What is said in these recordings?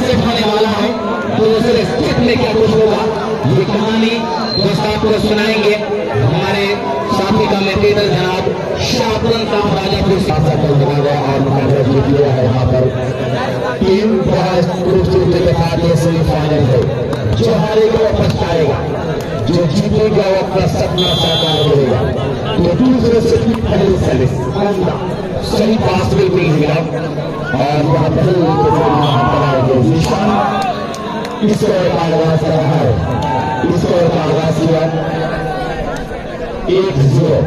Set होने वाला है। दूसरे सेट में क्या कुछ होगा ये कहानी दोस्त आपको सुनाएंगे हमारे साथी का मेटेरियल जनाब शाहपुरन साहब राजापुर साथ और मुकाबला जीत लिया है। यहाँ पर टीम खूबसूरती के साथ ये सेमीफाइनल है। जो हारेगा वो पछताएगा, जो जीतेगा वो अपना सपना साकार करेगा। तो दूसरे से पहले सर्विस सही पास बिल्कुल मिला और वहां पर निशान इसको आगाज रहा है, इसको आगाज किया 1-0।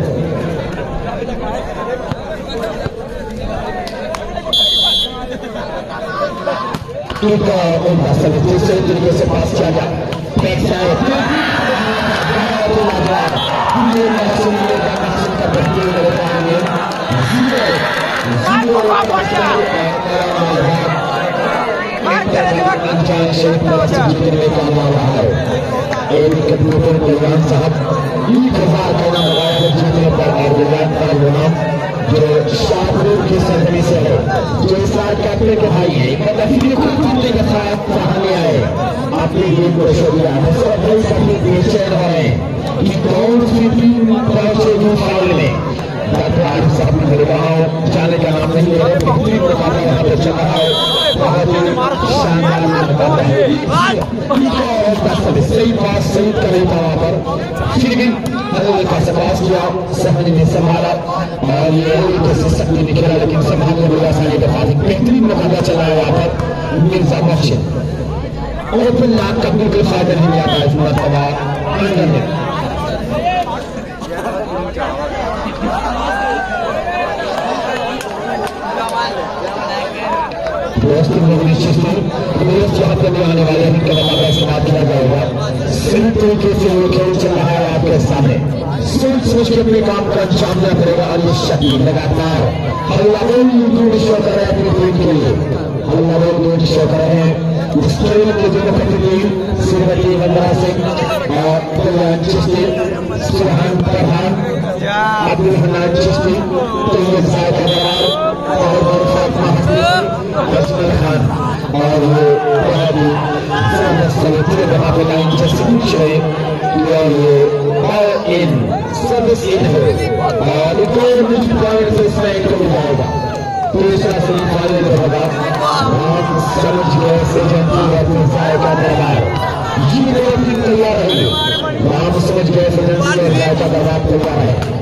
दूसरे तरीके से पास किया गया बैक साइड कंप्यूटर कल्याण साहब 1000 का नाम लगाया है जीतने पर जो शाहपुर की सरजमी से है, जो इस बार कैप्टन के भाई है, जीतने के साथ चाहने आए अपनी गेम को शो दिया है। सब भाई सभी बेचैन हो रहे हैं कि कौन सी टीम पहुंचेगी फाइनल में। डॉक्टर आरिफ साहब ने मेरे कहा जाने का नाम नहीं है, बेहतरीन मुकाबला यहाँ पर चल रहा है, बहुत शानदार मुकाबला है। सही बात सही कर रही था वहां पर, फिर भी हल्के का प्रयास किया, सहज ने संभाला और ये कैसे शक्ति निकला, लेकिन संभालने में आसानी के साथ बेहतरीन मुकाबला चला है वहां पर। मिर्जा बख्श ओपन लाख का बिल्कुल फायदा नहीं आता इस मरतबा अंदर में। आने वाले मुकाबला का इस्तेमाल किया जाएगा। सही तरीके से वो खेल चल रहा है आपके सामने, सोच सोच के अपने काम का अंजाम दिया करेगा और ये शक्ति लगातार हल्लाबोल शो कर रहे हैं अपनी टीम के लिए, हल्लाबोल शो कर रहे हैं। इस ट्रेन के जो टीम श्रीमती वंदना सिंह और कल्याण चिश्ती, सुरहान प्रधान, अब्दुल हन्नान चिश्ती, तैयब साहब और असमर खान और सर्विस इन है और पॉइंट से स्ट्राइक को मिलाएगा। दूसरा सेमीफाइनल होगा, आप समझ गए का दरबार ये तैयार है, आप समझ गए का दरबार तैयार है।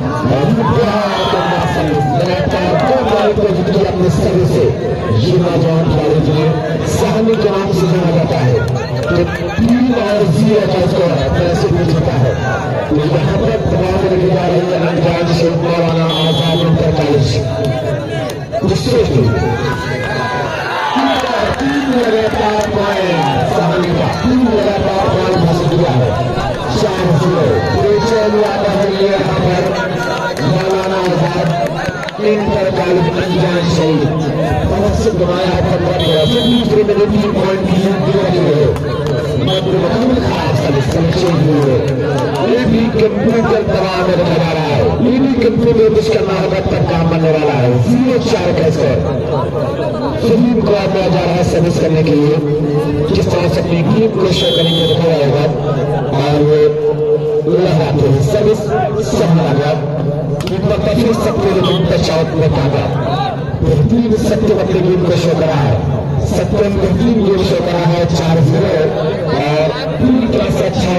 अपने सर्विस से ये नौजवान खिलाड़ी जिन्हें सहनी के नाम से जाना जाता है, तो 3 और 0 का स्कोर है, पैसे भी जीता है। तो यहाँ पर दबाव में लगी जा रही है अंजान से मौलाना आजाद इंटर कॉलेज। दूसरे तीन लगातार पॉइंट सहनी का 3 लगातार पॉइंट हासिल किया है, 4-0 बेचैनी आता है ये यहाँ पर मौलाना आजाद इंटर कॉलेज अंजान शहीद बहुत से बनाया है। 15 दूसरे में 3 पॉइंट ये भी कंप्यूटर दबाव में रखा जा रहा है, ये भी कंप्यूटर कुछ करना होगा तब काम बनने वाला है। 0-4 का स्कोर सुनील को आया जा रहा है सर्विस करने के लिए, किस तरह से अपनी टीम को शो करेंगे देखा जाएगा और वो लगाते हैं सर्विस संभाला गया फिर सबके बचाव में काटा बेहतरीन सत्य अपनी गेम को शो करा है, सत्यम बेहतरीन गेम शो करा है 4-0 और पूरी तरह से अच्छा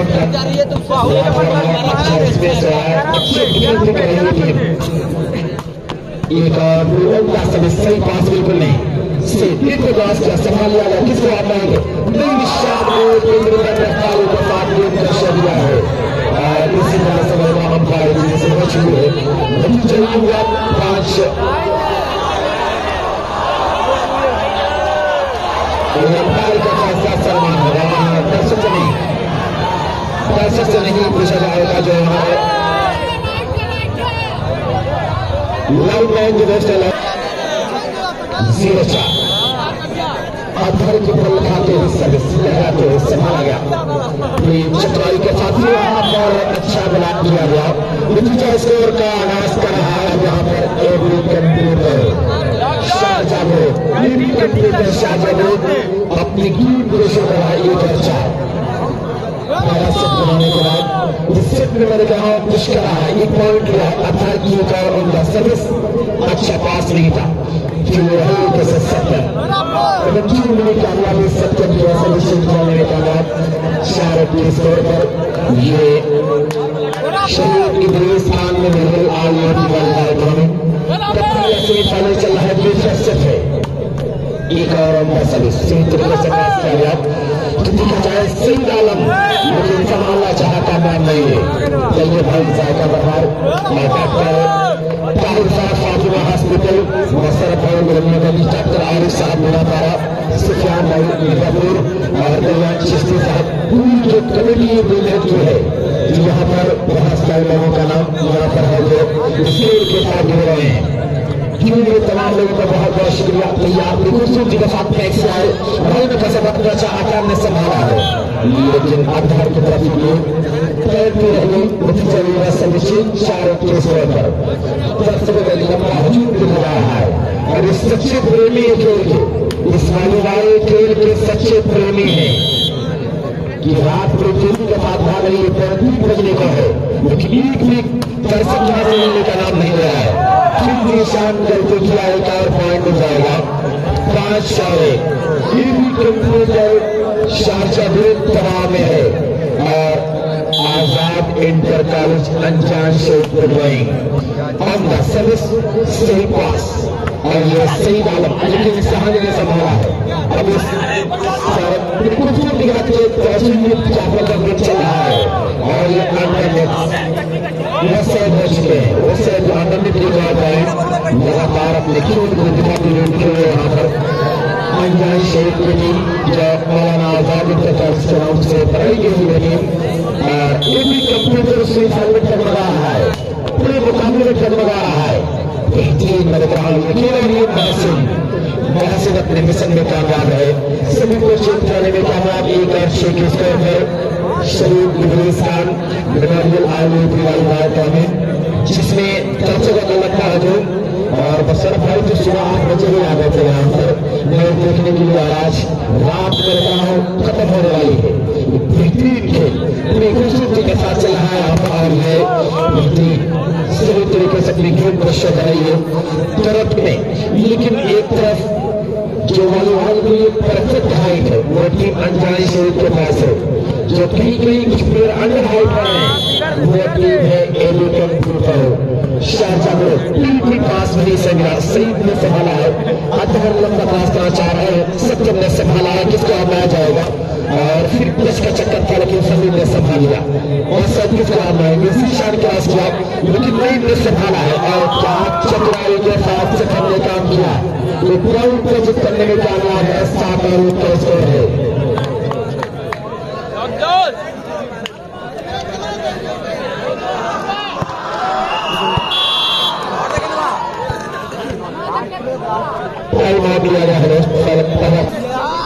एक और सही पास बिल्कुल नहीं से संभाल लिया गया, किसको आता है दिया है। इसी तरह से अंपायर से बच हुए नतीजा 5 अंपायर का फैसला सलमान होगा, दर्शक से नहीं पूछा जाएगा। जो हमारे लाइव लाइन जो दोस्त 0-4 अधर के बल खाते लगाते संभाला गया चतुराई के साथ और अच्छा बना दिया गया। नतीजा स्कोर का आगाज कर रहा है यहाँ पर कंप्यूटर शाहजहां अपनी अपनी गेम को शो कर रहा है 1 और 4। पहला सेट बनाने के बाद इस सेट में मैंने कहा पुश करा है 1 पॉइंट लिया है। अर्थात की एक और उनका सर्विस अच्छा पास नहीं था जो हल्के से सत्तर 2 मिनट कामयाबी 70 की सर्विस बनाने के बाद 4 के स्कोर पर ये शरीर इब्राहिम खान में बिल्कुल आगे सेमीफाइनल चल रहा है। दूसरा सेट है 1 और उनका सर्विस सही तरीके से पास किया गया तो देखा जाए सईद आलम लेकिन संभालना चाहा कामयाब नहीं है। चलिए भाई जायका बहार डॉक्टर ताहिर साहब फातिमा हॉस्पिटल मसर डॉक्टर आरिफ साहब मेरा पारा सुफियान भाई मिर्जापुर और कल्याण चिश्ती साहब पूरी जो कमेटी बिल्डर की है यहाँ पर बहुत सारे लोगों का नाम यहाँ पर है जो स्टेज के साथ जुड़ रहे हैं। ये तमाम लोगों का बहुत बहुत शुक्रिया। तैयार खूबसूरत जी के साथ पैक से आए भाई ने कैसे बच्चा आकार ने संभाला है लेकिन आधार की तरफ पैर पे रही नतीजा समुचित 4 के स्कोर पर दर्शकों लंबा हजूम भी लगा रहा है और इस सच्चे प्रेमी खेल के इस वाले खेल के सच्चे प्रेमी है कि रात को टीवी के साथ भाग रही है 3 बजने का है लेकिन एक भी दर्शक यहाँ से मिलने का नाम नहीं ले रहा है। फिर निशान करके किया 1 और पॉइंट हो जाएगा 5 शौरे ये भी कंप्यूटर शारजा तबाह में है और आजाद इंटर कॉलेज अनजान शेख ऑन द सर्विस सही पास और ये सईद आलम लेकिन सहानी ने संभाला है। अब इस चल रहा है और ये लगातार अपने खेल को दिखाते हुए यहाँ पर अनजान शेख की टीम जो मौलाना आजाद इंटर कॉलेज के नाम से बनाई गई है ये भी कंप्यूटर से में टकरा रहा है पूरे मुकाबले में टकरा रहा है। बेहतरीन मैंने कहा महसिन अपने मिशन में कामयाब है सभी को चेक करने में कामयाब 1 और 6 के स्कोर पर शरीफ इब्राहिम खान मेमोरियल आयोजित में जिसमें दर्शकों को लगता है जो और बसर भाई तो सुबह 8 बजे भी आ गए थे यहाँ पर मैच देखने के लिए आज रात में रहा हूँ खत्म होने वाली है। बेहतरीन खेल पूरी खूबसूरती के साथ चल रहा है यहाँ पर और ये बेहतरीन सही तरीके से अपनी गेम को शो कर रही है तरफ में लेकिन एक तरफ जो वॉलीबॉल की परफेक्ट हाइट है वो टीम अनजान शेख के पास है जो कहीं कहीं कुछ प्लेयर अंडर हाइट पर है वो टीम है एबी कंप्यूटर शारजा में भी पास नहीं संग्रह सईद ने संभाला है अधर लंबा पास करना चाह रहे हैं सत्यम ने संभाला है किसको अपनाया जाएगा और फिर प्लस का चक्कर था लेकिन समीर ने संभाल लिया और सब किसको अपनाएंगे शीशान क्रॉस किया लेकिन नईम ने संभाला है और क्या चक्राई के साथ से हमने काम किया ये ग्राउंड पे जित करने में कामयाब है 7 और 1 का स्कोर है। टाइम आ दिया गया है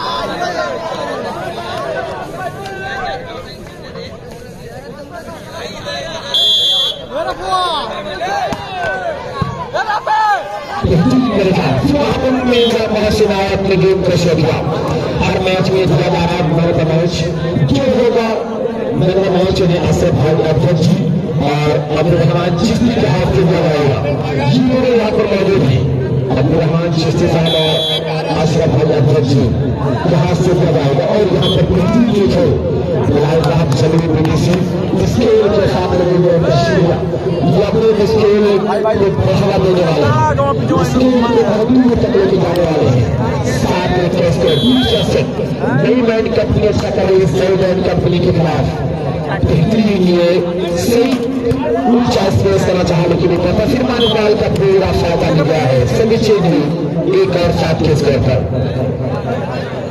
अपने गेम को शो दिया हर मैच में दिया जा रहा है मैन ऑफ द मैच जो होगा मैन ऑफ द मैच उन्हें असद भाई अध्यक्ष जी और अब्दुल रहमान चिश्ती के हाथ से दिया जाएगा ये लोग यहाँ पर मौजूद हैं अब्दुल रहमान चिश्ती साहब और अशरफ भाई अध्यक्ष जी के हाथ से दिया जाएगा और यहाँ पर बेहतरीन चीज है बिलाल साहब सभी बीडीसी स्केल के साथ लगे हुए ये अपने स्केल को बढ़ावा देने वाले स्केल के बहुत तक लेके जाने वाले हैं 7 टेस्ट के दूसरा सेट नई बैंड कंपनी अच्छा कर रही है सही बैंड कंपनी के खिलाफ बेहतरीन ये सही ऊंचा स्पेस करना चाहा लेकिन फिर मानपाल का पूरा फायदा मिल गया है सभी चीज 1 और 7 के स्कोर पर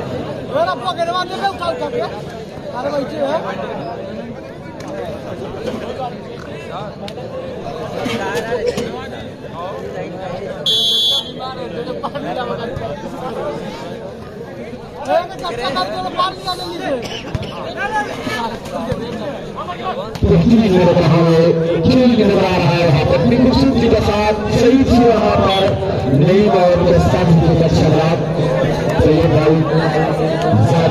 नजर आ रहा है वहां पर अपनी खूबसूरती के साथ सही से वहां पर नई बॉल के साथ शराब तो ये भाई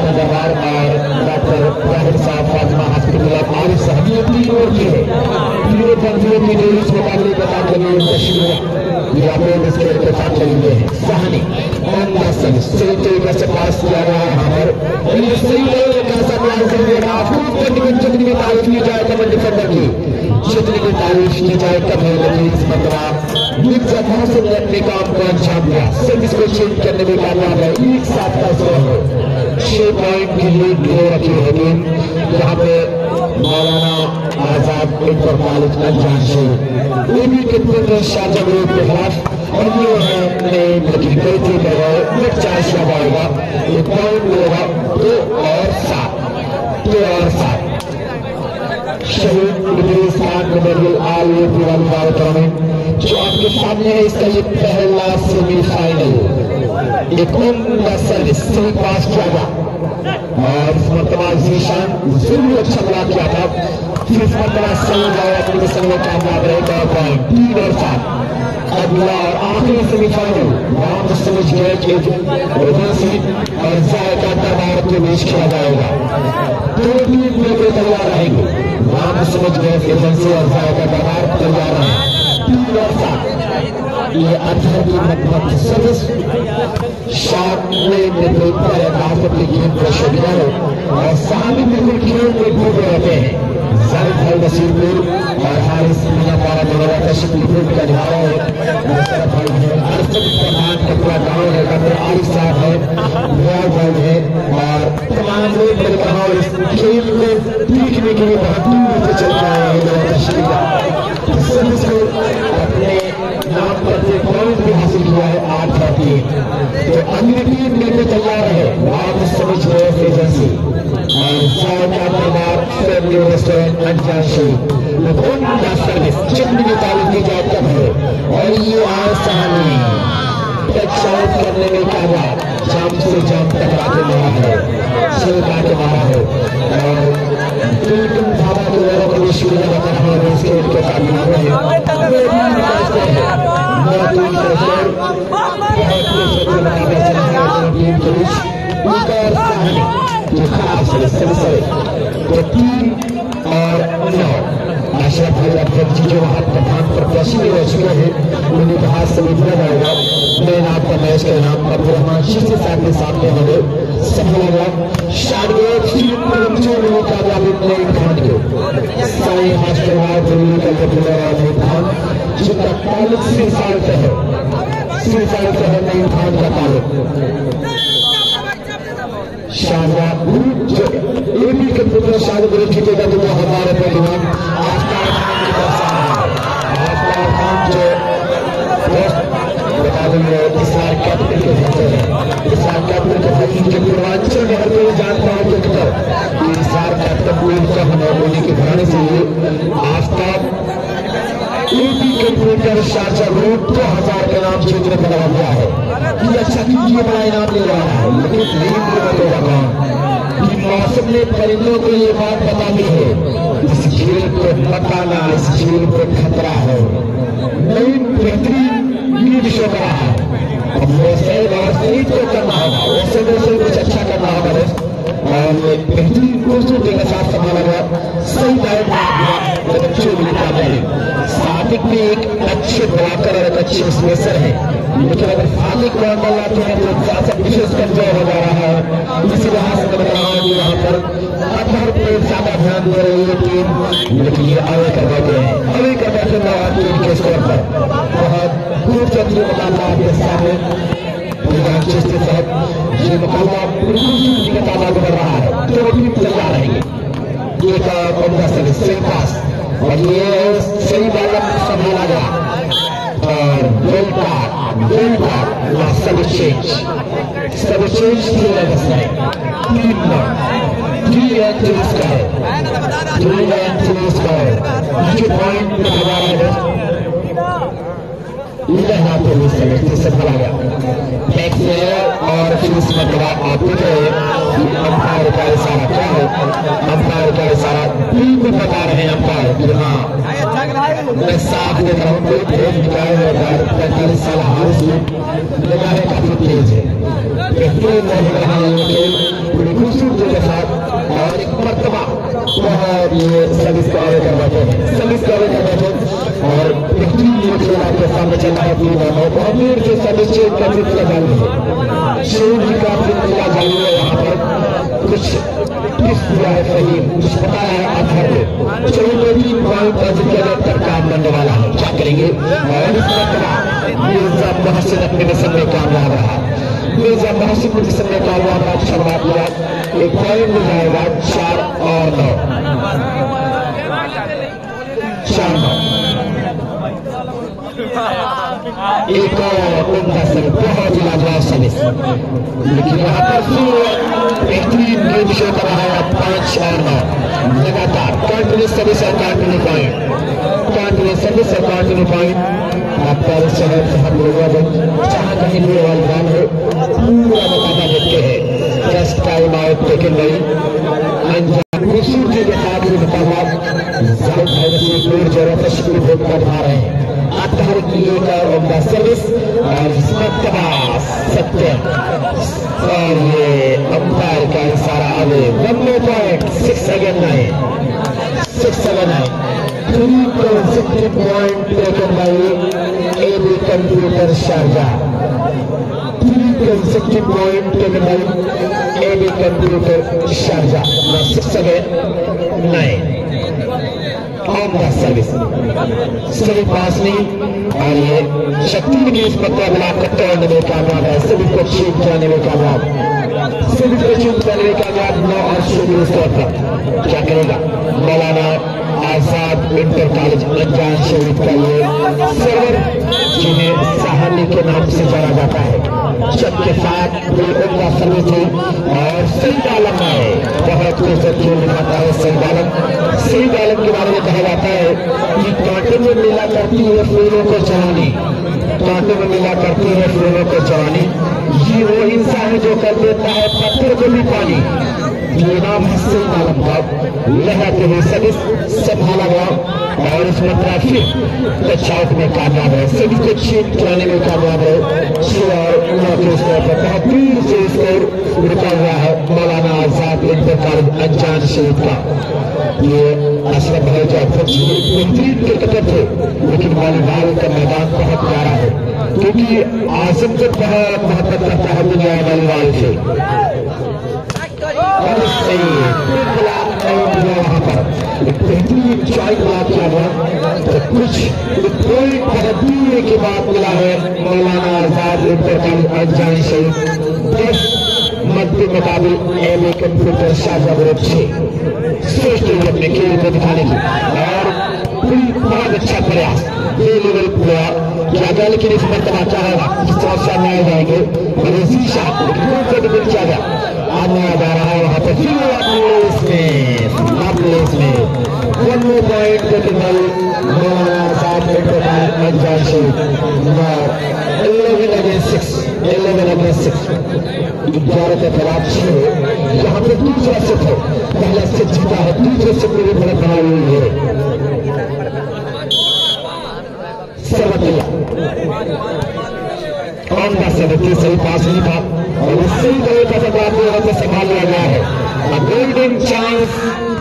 और सभी तीन ओर की है, तीनों पंथियों की जोड़ी इस मुकाबले के साथ लगी तस्वीर ये आप लोग इसके इत्तेफाक करेंगे। साहनी सही तरीके से पास किया गया है हमारे सही कैसा प्लान करिएगा आपको जितनी भी तारीफ की जाए कमर डिफेंडर की, जितनी भी तारीफ की जाए कमर लगी इस मतलब मिर्जा से अपने काम को अंजाम दिया, सिर्फ इसको चेंज करने में कामयाब है। एक साथ का स्कोर है, 6 पॉइंट की लीड ले रखी है टीम, जहाँ पे मौलाना आजाद इंटर कॉलेज अंजाम ये भी कितने शारजा ग्रुप के खिलाफ और ये है लेकिन कई थी मिड चांस लगाएगा, ये पॉइंट मिलेगा 2 और 7 शहीद Idris Khan memorial all UP वाली कार्यक्रम जो आपके सामने है, इसका ये पहला सेमीफाइनल एक सर्विस सही पास किया गया और इस मरतबा जीशान जरूर अच्छा ब्लॉक किया था, फिर इस मरतबा सही जाए अपने संग में कामयाब रहेगा। पॉइंट 3 और 7 अगला और आखिरी सेमीफाइनल राउंड समझ गए और जायका दरबार के बीच खेला जाएगा। दो टीम मिलकर तैयार रहेंगे, राउंड समझ गए एजेंसी और जायका दरबार तैयार है। 3 और 7 ये अध्ययन की सर्विस शार्प में अपनी गेम को शुरू और सामने बिल्कुल खेल में डूबे रहते हैं। जाहिद भाई नसीरपुर और हारिस मियां पारा मेरा तशरीफ का निभाया है, मुशर्रफ भाई है, अरशद प्रधान का पूरा गाँव है, डॉक्टर आरिफ साहब है, रियाज भाई है और तमाम लोग मेरे कहा इस खेल में देखने के लिए बहुत दूर से चल रहे हैं मेरा तशरीफ सर्विस को अपने नाम पर पॉइंट भी हासिल किया है 8 और 3। तो अन्य टीम मिलकर तैयार है, आप समझ गए एजेंसी और जायका दरबार फैमिली रेस्टोरेंट अंजाशी सर्विस जितनी भी तारीफ की जाए कम है और ये आसानी टचआउट करने में कामयाब, जाम से जाम टकरा के मारा है, छिलका के मारा है और बिल्कुल धावा के लोगों को भी शुरू लगा रहा है इसके उनके साथ जो खास तो 3 और 9 अशरफ भाई अध्यक्ष जी जो वहां प्रधान प्रत्याशी भी रह चुके हैं उन्हें कहा समितना जाएगा। मैं आपका मैच का नाम अब्दुलरहमान शीशे साहब के सामने हमें सफल होगा साई मास्टर जिनका ताल्लुक श्री साल से है नईम खान का ताल्लुक शाहजहां ग्रुप जो एपी के पुत्र शाहजहां ग्रुप जीतेगा तो 2000 रुपए इनाम खान जो बता देंगे इसरार कैपिटल के होते हैं, इसरार कैपिटल के फकीर के पूर्वांचल में हर कोई जानता है कि किधर इसरार कैपिटल पूरी का होने के घराने से ये Aftab AP computer Shahjahan group 2000 के नाम जीतने पर लगा हुआ है कि अच्छा कीजिए बड़ा इनाम ले रहा है, लेकिन मौसम ने परिंदों को ये बात बता दी है इस झील को बताना, इस झील को खतरा है। नई बेहतरीन लीड शो करा है, अब वैसे वास्तविक तो करना होगा, वैसे वैसे कुछ अच्छा करना होगा और बेहतरीन खूबसूरती के साथ संभाला गया सही सादिक भी एक अच्छे ब्लॉकर और एक अच्छे स्पेसर है, लेकिन अगर सादिक बॉल लाते हैं तो ज्यादा विशेष कमजोर हो जा रहा है। इसी लिहाज से बता रहा हूँ यहाँ पर हर कोई ज्यादा ध्यान दे रही है टीम, लेकिन ये आगे कर बैठे हैं, आगे कर बैठे टीम के स्कोर पर बहुत खूबसूरत मुकाबला आपके सामने ये मुकाबला बिल्कुल तादाद बढ़ रहा है, दो टीम तैयार रहेंगे। एक उमदा सर्विस सही पास और ये सही बालक संभाला गया और गोल का सर्विस चेंज 3 रन है 3 पॉइंट लहराते हुए समय से फला गया बैक से और फिर इस मतलब आप देख रहे हैं अंपायर का इशारा क्या है, अंपायर का इशारा बिल्कुल बता रहे हैं अंपायर कि हाँ मैं साफ देख रहा हूँ, कोई तेज निकाय है 45 साल हारिस निगाहें काफी तेज है, बेहतरीन रह रहा है खेल पूरी खूबसूरती के साथ और एक मरतबा ये बहुत से सदस्य का जितना जाएंगे शिव जी का जितना जाएंगे यहाँ पर कुछ किस दिया है सही कुछ पता है आधार पे चलो 3 पॉइंट पर काम करने वाला है क्या करेंगे और मिर्जा महसिन अपने मिशन में कामयाब रहा मिर्जा महसिन मिशन में कामयाब रहा शुरुआत किया 1 पॉइंट मिल जाएगा 4 और 9 एक और उनका सर्विस बहुत ही लाजवाब सर्विस लेकिन यहाँ पर बेहतरीन गेम शो कर रहा है 5 और 9 लगातार कंटिन्यूस सर्विस और कंटिन्यू पॉइंट आपका इस शहर से हम लोग जहाँ कहीं भी वालदान हो पूरा मुकाबला देखते हैं जस्ट टाइम आउट टेकन गई खूबसूरती के साथ ये मुकाबला जोरों पर शुरू कर रहे हैं आधार की एक और उनका सर्विस और सत्य और ये अंपायर का इशारा आगे 1.6 सेकंड आए 3 point taken by AB computer Sharjah 3 point taken by AB computer Sharjah 6 second 9 on the service सभी पास नहीं और ये शक्ति की इस मुकाबला को तोड़ने में कामयाब है सभी को छीन जाने में कामयाब सभी को छीन जाने में कामयाब 9 और शुरू स्तर पर क्या करेगा मौलाना आजाद इंटर कॉलेज अंजान शरीफ का ये सर्वर जिन्हें सहानी के नाम से जाना जाता है शक के साथ उनका सर्विस थी और सईद आलम है बहुत खूबसूरत दिखाता है सईद आलम के बारे में कहा जाता है कि कांटे में मिला करती है फूलों को चढ़ानी कांटे में मिला करती है फूलों को चढ़ानी ये वो इंसान है जो कर देता है पत्थर को भी पानी ये नाम है सईद आलम का लहराते हुए सर्विस संभाला गया और इस मतलब फिर टचआउट में कामयाब है सभी को छीन जाने में कामयाब है बहुत दूर से स्कोर रुका हुआ है मौलाना आजाद इंटर कॉलेज अंजान शरीफ का ये अशरफ भाई जो बेहतरीन क्रिकेटर थे लेकिन वॉलीबॉल का मैदान बहुत प्यारा है क्योंकि आजमगढ़ बहुत मोहब्बत करता है दुनिया वॉलीबॉल से वहां पर बेहतरीन चॉइस किया गया तो कुछ कोई तरह के बाद मिला है मौलाना आजाद इंटर कॉलेज अंजान शरीफ मध्य मुकाबले एमए कंप्यूटर शारजाह ग्रुप 6 श्रेष्ठ अपने खेल को दिखाने की और बहुत अच्छा प्रयास ये लेवल प्लेयर किया गया लेकिन इस मरतबा चाहेगा इस समस्या में आए जाएंगे किया गया आने जा रहा है वहां पर इसमें 1 पॉइंट के लिए मौलाना आजाद इंटर कॉलेज अंजान शरीफ 11 अगेंस्ट 6 11 के खिलाफ 6 यहाँ पे दूसरा सेट है पहला सेट जीता है दूसरे सेट में भी बड़ा बना हुई है सही पास नहीं था और उसी तरह का वहां से संभाल लिया गया है गोल्डन चांस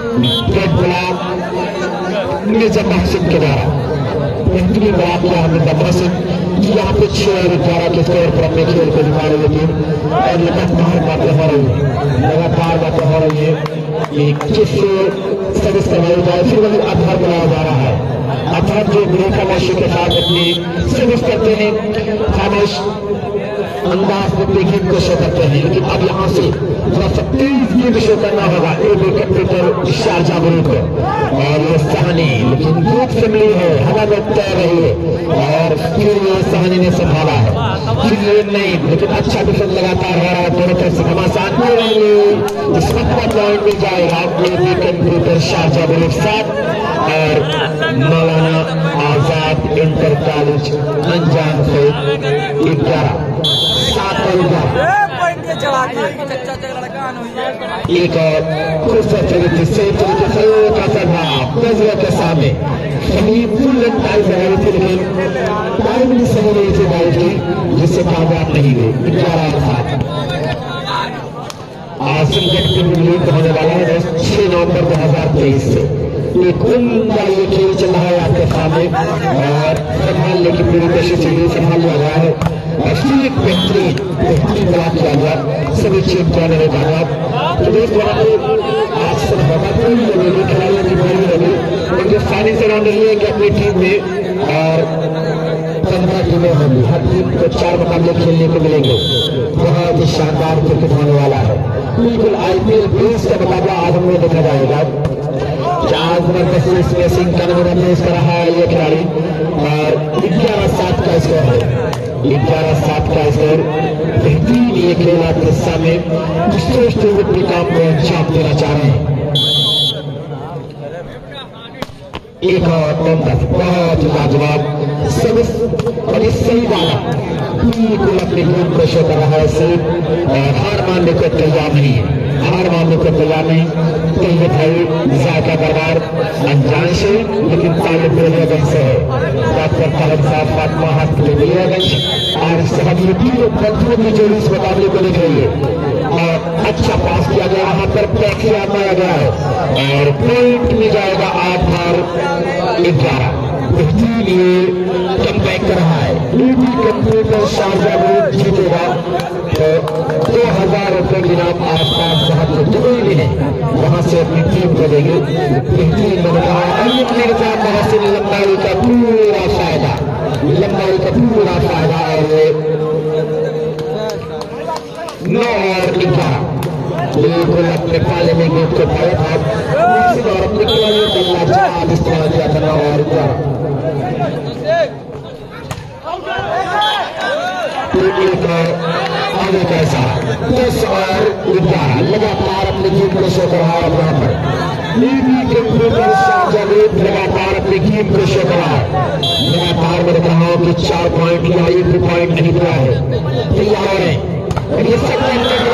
मिर्जा महसिन के द्वारा बेहतरीन बना किया मिर्जा महसिन यहाँ पे 6 और 11 के स्कोर पर अपने खेल को दिखा रही थी और लगातार बातें हो रही है कि किस सर्विस करवाई जाए फिर वही आधार बनाया जा रहा है आधार जो ब्रेका मशीन के साथ अपनी सर्विस करते हैं खामोश अंदाज में गेम को शो करते हैं लेकिन अब यहाँ से थोड़ा सा तेज गेम शो करना होगा एबी कंप्यूटर शारजाह ग्रुप को और ये सहानी लेकिन ग्रुप से मिली है हवा में तैर रही है और फिर ये सहानी ने संभाला है फिर ये नहीं लेकिन अच्छा डिफेंस लगातार हो रहा है दोनों तरफ से घमासान नहीं रहेंगे इस वक्त का पॉइंट मिल जाएगा एबी कंप्यूटर शारजाह ग्रुप 7 और मौलाना आजाद इंटर कॉलेज अंजान से 11 एक और खूबसूरत तरीके से के सामने टाइम थी लेकिन टाइम भी सही नहीं थी बाइक की जिससे कामयाब नहीं हुए 11 आसिम जट की लीड होने वाला है 6 नवंबर 2023 से एक उम्दा ये खेल चल रहा है आपके सामने और संभालने की पूरी कोशिश चाहिए, संभाल लिया गया है और फिर एक बेहतरीन ब्लॉक किया गया। सभी चैंपियन ने धन्यवाद। प्रदेश आज से कोई खिलाड़ियों की बड़ी रही उनके फाइनल से राउंड लिएंगे अपनी टीम में और 15 टीमें होंगी। हर टीम को 4 मुकाबले खेलने को मिलेंगे। बहुत ही शानदार क्रिकेट होने वाला है। बिल्कुल IPL 20 का मुकाबला आज हमें देखा जाएगा। 4 नंबर इसमें सिंह का नंबर पेश कर रहा है ये खिलाड़ी और 11-7 का स्कोर है। 11-7 का स्कोर। बेहतरीन ये खेल आपके सामने श्रेष्ठ अपने काम को अंजाम देना चाह रहे हैं। एक और बहुत लाजवाब और इस सही वाला बिल्कुल अपनी टीम को शो कर रहा है सिर्फ और हार मानने को तैयार नहीं है। हार मानने को तैयार नहीं तो ये भाई जायका बरबार अनजान से लेकिन तालिब बलियागंज से है। डॉक्टर तालब साहब फातमा हॉस्पिटल बलियागंज और सहयोगी बंधुओं की जोड़ी इस मुकाबले को देख रही है और अच्छा पास किया गया। यहाँ पर प्रक्रिया पाया गया है और पॉइंट में जाएगा 8-11। बेहतरीन ये कम बैक कर रहा है। कंप्यूटर शारजा ग्रुप जीतेगा तो 2000 रुपए की नाम आसपास जहां पर दुबई में है वहां से अपनी टीम को देंगे। बेहतरीन मैंने कहा महसिन लंबाई का पूरा फायदा और 9 और 11 बिल्कुल अपने पाले में गेट को पाया था और अपने खिलाड़ियों का लाजवाब इस्तेमाल किया था। 9 और 11 आगे कैसा 10 और 11 लगातार अपनी टीम को शो कर रहा है। वहां पर लगातार अपनी टीम को शो कर रहा है। लगातार मैं देख रहा हूं कि 4 पॉइंट या 1 पॉइंट नहीं मिला है। तैयार हो रहे और ये सब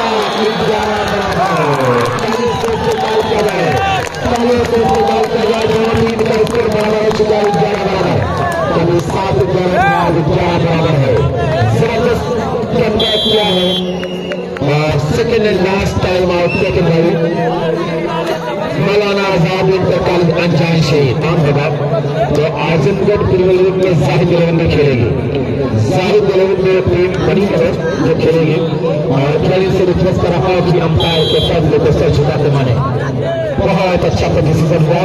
बराबर है। जबरदस्त कमबैक किया है और second and last time out second भाई मौलाना आजाद इंटर कॉलेज अनजान शहीद नाम होगा तो आजमगढ़ प्रीमियर लीग में जाहिद 11 में खेलेगी। जाहिद 11 में टीम बड़ी है जो खेलेगी और खिलाड़ी से रिक्वेस्ट कर रहा है कि अंपायर के फैसले को सर झुकाते माने। बहुत अच्छा डिसीजन हुआ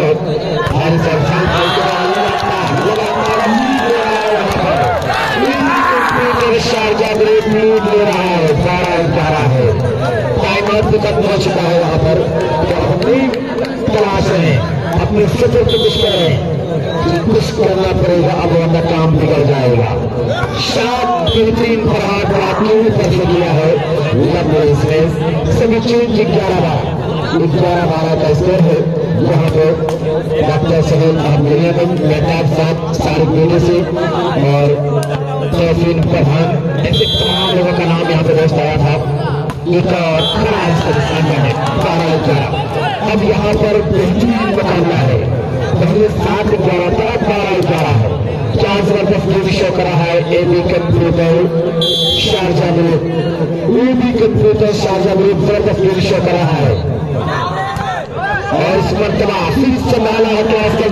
शारजा ग्रुप लीड ले रहा है। 12-11 है। टाइम आउट भी खत्म हो चुका है। यहाँ पर तलाश रहे अपने फिक्र को कुछ कर रहे हैं कुछ करना पड़ेगा। अब वरना काम बिगड़ जाएगा। शायद बेहतरीन फरहाद रातून पर से दिया है इसमें सभी चीज 11-12 का स्कोर है। यहाँ पे डॉक्टर सलीम अहमद मेहताब साहब सारे बेटे से और तहसीन प्रधान ऐसे तमाम लोगों का नाम यहाँ पे दोस्त आया था। एक और है 12-11। अब यहाँ पर बेहतरीन मुकाबला है। पहले 7-11 था 12-11 है। क्या जबरदस्त गेम शो कर रहा है AB कंप्यूटर शारजा ग्रुप। जबरदस्त गेम शो कर रहा है और इस मरतबा फिर संभाला है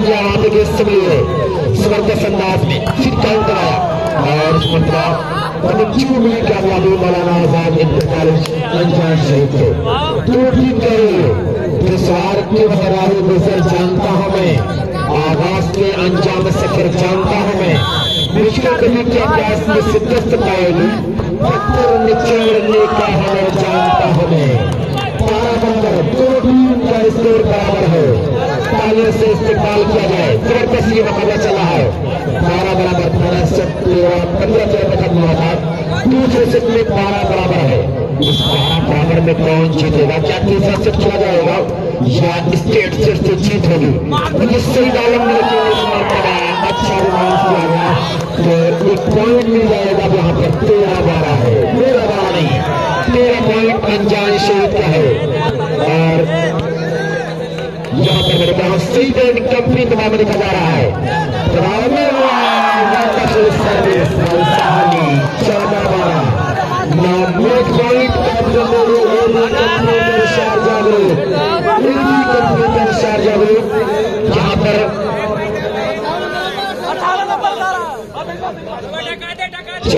जबरदस्त अंदाज में फिर काउंटर आया और इस मरतबा कामयाबी मौलाना आजाद इंटर कॉलेज अनजान शहीद थे। 2 टीम कर रही है। सवार के बहराही गुजर जानता हूं मैं, आगाज के अंजाम सफर जानता हूं मैं। मुश्किल कभी के अभ्यास में शिद्दत पाएगी पत्थर निचोड़ने का हमें जानता हूं मैं। 2 टीम का स्कोर बराबर है। तालियों से इस्तेमाल किया जाए। जबरदस्त ये मुकाबला चला है। 12-12 15 से खत्म हुआ था। दूसरे सेट में 12 बराबर है। इस 12 बराबर में कौन जीतेगा? क्या तीसरा सेट खेला जाएगा या स्टेट सेट से जीत होगी? सही आलम ने अच्छा रिमांड किया गया तो 1 पॉइंट मिल जाएगा। यहाँ पर 13-12 है। 13-12 नहीं 13 पॉइंट अनजान शहीद का है और यहाँ पर मेरे कहा सही कंपनी दबाव लिखा जा रहा है। 14-12 शारजा ग्रुप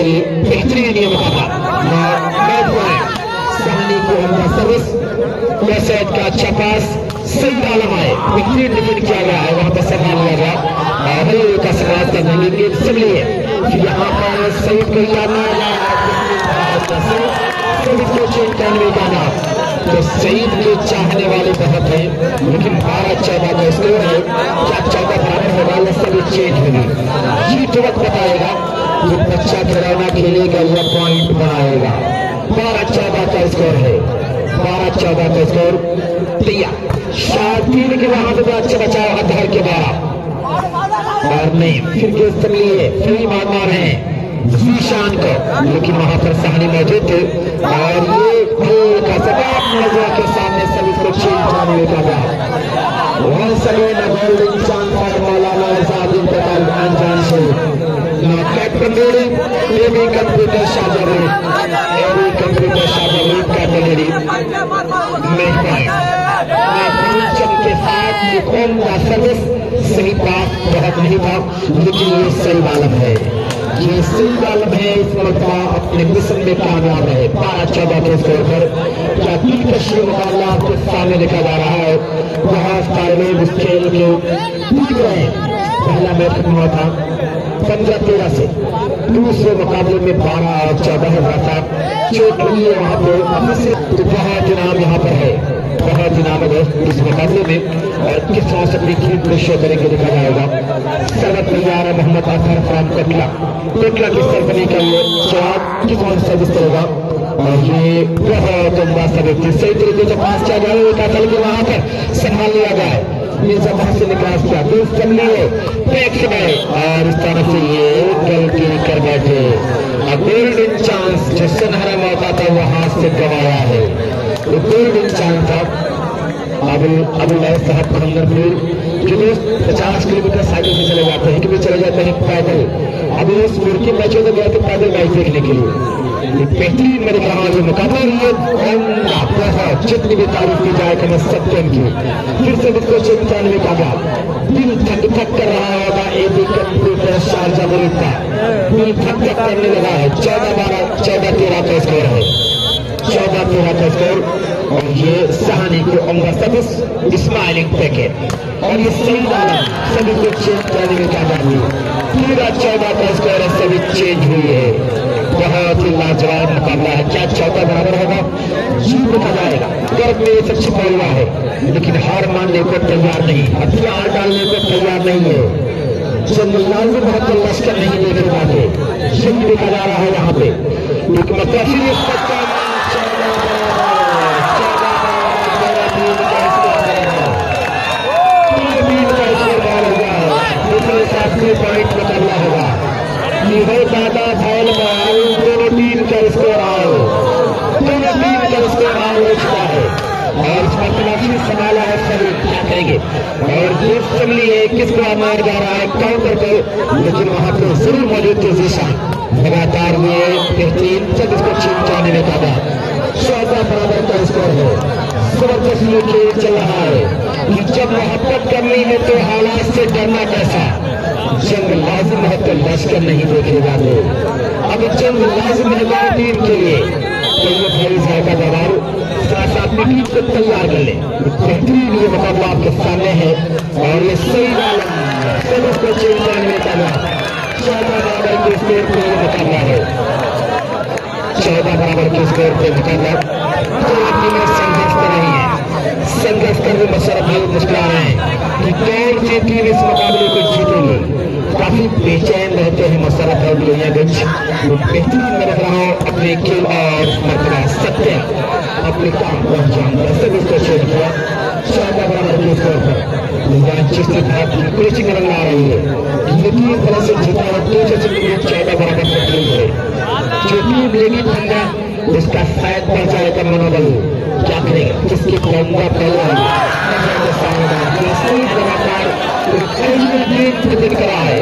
लिए बेहतरीन ये मुकाबला। सहानी को हमला सर्विस वेबसाइट का अच्छा पास सही डाला है, बेहतरीन डिफेंड किया गया है, वहां पर संभाल लिया गया और का समाज करने के लिए इसलिए यहाँ पर सही को जाना को चेंज करने का ना तो सईद के चाहने वाले बहुत हैं, लेकिन 12-14 का स्कोर है, क्या 14 बराबर होगा या सभी चेंज होगी ये तो वक्त बताएगा। जो बच्चा खिलौना खेलेगा या पॉइंट बनाएगा। 12-14 का स्कोर है, 12-14 का स्कोर तैयार। शार्टीन के वहां पर अच्छा बचाव अधर के 12 और नहीं फिर के लिए फ्री मारना रहे जीशान को, लेकिन वहां पर सहानी मौजूद थे और ये गोल का सबाब नजर के सामने सभी को चेंज करने का गया। Once again a golden chance for Maulana Azad प्रकार अनजान से captain bowling AB computer Shahjahan AB computer Shahjahan का डिलीवरी मेक पॉइंट के साथ ये कौन का सर्विस सही पास बहुत नहीं था, लेकिन ये सही बालक है, ये सही बालक है। इस मरतबा अपने मिशन में कामयाब रहे। 12-14 के स्कोर पर क्या दिलकशी मुकाबला आपके सामने देखा जा रहा है। बहुत सारे लोग इस खेल में जीत रहे। पहला मैच खत्म हुआ था 15-13 से, दूसरे मुकाबले में 12 और 14 हुआ था। चोट लगी है वहां पर, तो बहुत इनाम यहाँ पर है, बहुत इनाम है इस मुकाबले में और किस तरह से अपनी टीम को शो करेंगे देखा जाएगा। सर्वत तैयार है मोहम्मद अजहर फ्राम कोटला की सरपनी का ये जवाब किस तरह सर्विस करेगा और ये बहुत उम्दा सर्विस सही तरीके से पास किया गया के वहां पर संभाल लिया गया है। मिर्जा वहां से निकास किया गए और इस तरह से ये गलती कर बैठे। गोल्डन चांस जो सुनहरा मौका था वो हाथ से गंवाया है। गोल्डन चांस था अबुल साहब खंडरपुर जो दोस्त 50 किलोमीटर साइकिल से चले जाते हैं, कभी चले जाते हैं पैदल। अभी उस मुर्गी मैचों में गए थे पैदल मैच देखने के लिए। बेहतरीन मेरे कहा जो मुकाबला बहुत जितनी भी तारीफ की जाए कि मैं सत्यम की फिर से इसको 95 का दिल थक थक कर रहा होगा। एबी कंप्यूटर शाहजहां का दिल थक थक करने लगा है। 14-13 का स्कोर है, 14-13 का स्कोर और ये सहानी को उम्दा सर्विस स्माइलिंग पैकेट और ये सही वाला सभी को चेंज करने में क्या जाती पूरा 14 का स्कोर है, सभी चेंज हुई है। बहुत ही लाजवाब मुकाबला है। क्या 14 बराबर होगा जी देखा जाएगा। गर्भ में सब छिपा हुआ है, लेकिन हार मानने को तैयार नहीं, हथियार डालने को तैयार नहीं है। जब लाजिम है तो लश्कर नहीं देने वाले यही देखा जा रहा है यहाँ पे। एक मतलब पॉइंट मुकाबला होगा। निहर दादा फैल दोनों टीम का स्कोर आओ, दोनों टीम का स्कोर आओ हो चुका है और इसका तलाशी संभाला है सभी क्या करेंगे और ये चमली है किसको मार जा रहा है काउंटर को, लेकिन वहां पर जरूर मौजूद थे जीशान लगातार ये बेहतरीन जब इसको छीन जाने में था। 14 बराबर का स्कोर है। जबरदस्त ये खेल चल रहा है कि जब मोहब्बत करनी है तो हालात से डरना कैसा। जंग लाजिम है तो लश्कर नहीं देखे जाते। अब जंग लाजिम है टीम के लिए तो ये भाई साहब का दबाव साथ अपनी टीम को तैयार कर ले। बेहतरीन ये मुकाबला आपके सामने है और ये सही सब उसको चेंज करने का 14 बराबर के स्कोर पर मुकाबला है। 14 बराबर के स्कोर पर मुकाबला संघर्ष तो नहीं है, संघर्ष करने में सर भाई मुस्कुरा रहे हैं कि कौन सी टीम इस मुकाबले को जीतेगी। काफी बेचैन रहते हैं मसरत और लोहियागंज। बेहतरीन मैं रख रहा हूँ अपने खेल और मरतबा सत्य अपने काम को अंजाम दिया सब इसको छोड़ किया। 14 बराबर के स्कोर पर जिस तरह कोचिंग रंग आ रही है लेकिन तरह से जीता है 14 बराबर का टीम है जो टीम लेगी 15 उसका शायद बढ़ जाएगा मनोबल। क्या करेगा किसकी पंगा पहला करा है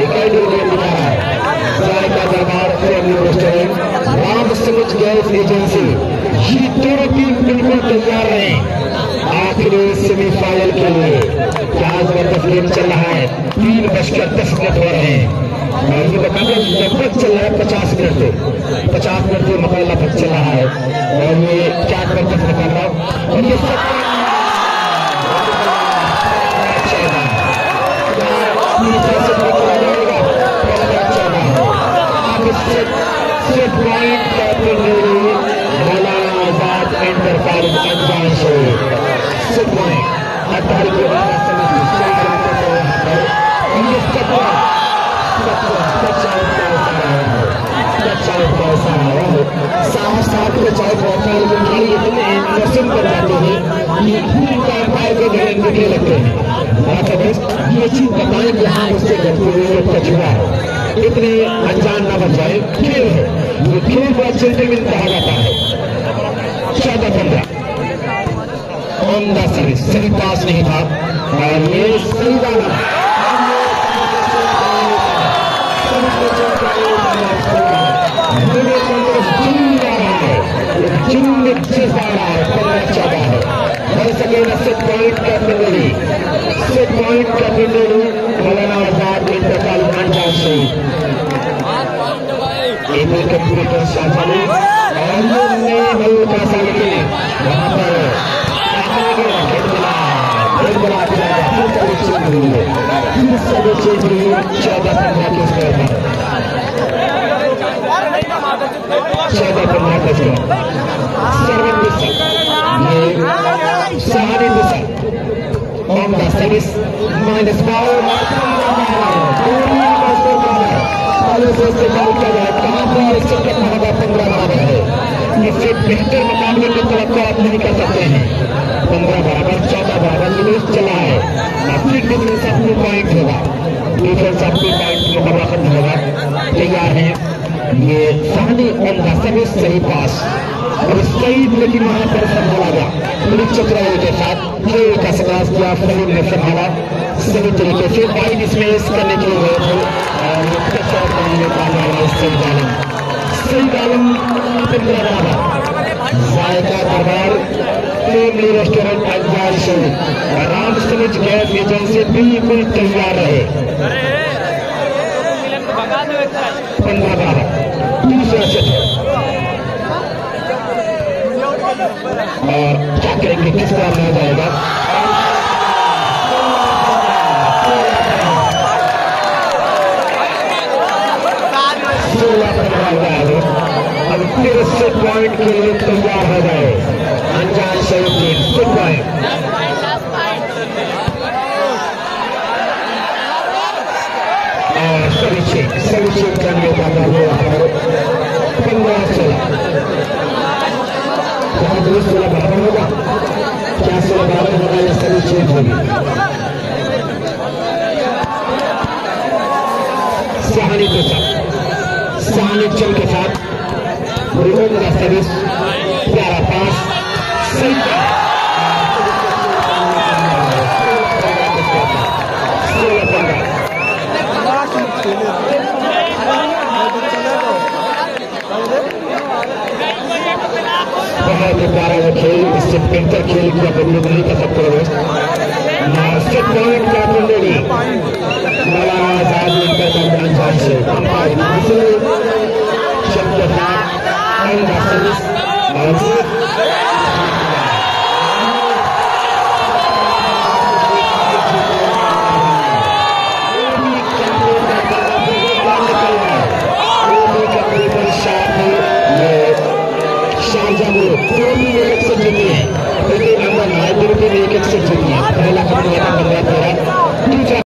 राम समझ गैस एजेंसी ये दोनों टीम बिल्कुल तैयार रहे आखिरी सेमीफाइनल के लिए। क्या जबरदस्त गेम चल रहा है। 3:10 हो रहे हैं ये बता दें लगभग चल रहा है 50 मिनट से 50 मिनट से मुकाबला तक चल रहा है और ये 4 मिनट तक निकल रहा है और ये साथ में चाहे पसंद कर जाते हैं दिखने लगते हैं ये चीज बताएं कि हाँ उससे छुड़ा है इतने अनजान न बन जाए खेल है ये खेल को जेंटलमैन कहा जाता है 14-15 ऑन द सर्विस सही पास नहीं था और ये सही वाला पॉइंट का पिंडोरी मौलाना आजाद इंतकाल अंजाम से पूरे का शासन हल्का सा लेकिन वहां पर चेंज हुई 14-15 के स्तर पर 14-15 का सर्वन Sahani Musa on the service minus power इससे बेहतर मुकाबले की तवक्को आप नहीं कर सकते हैं 15 बराबर 14 बराबर निवेश चला है अपनी डिफरेंस अपनी पॉइंट होगा डिफरेंस अपनी पॉइंट मुकाबला खत्म होगा तैयार है ये साहनी ऑन द सर्विस सही पास और सही लेकिन वहां पर संभाला गया चक्रावली के साथ खेल का समाज किया फरीद ने संभाला सही तरीके से बाई डिसमिस करने के लिए गए थे सही गालम जायका दरबार फैमिली रेस्टोरेंट अंजार से राम सूरज गैस एजेंसी बिल्कुल तैयार रहे 15-12 दूसरा सेट और क्या करेंगे किस तरह में जाएगा अब फिर से पॉइंट के लिए तैयार हो गए अंजान शरीफ टीम पॉइंट और सभी चेक करने का 15-16 बराबर होगा क्या 16 बराबर होगा या सभी चेंज होगी सहानी के साथ सहानी चल के साथ का सर्विस प्यारा पास सही बहुत ही प्यारा वो खेल इससे बेहतर खेल की आप लोग नहीं कर सकते मास्टर पॉइंट का पिंडोरी मौलाना आजाद इंतकाल से शब्द के साथ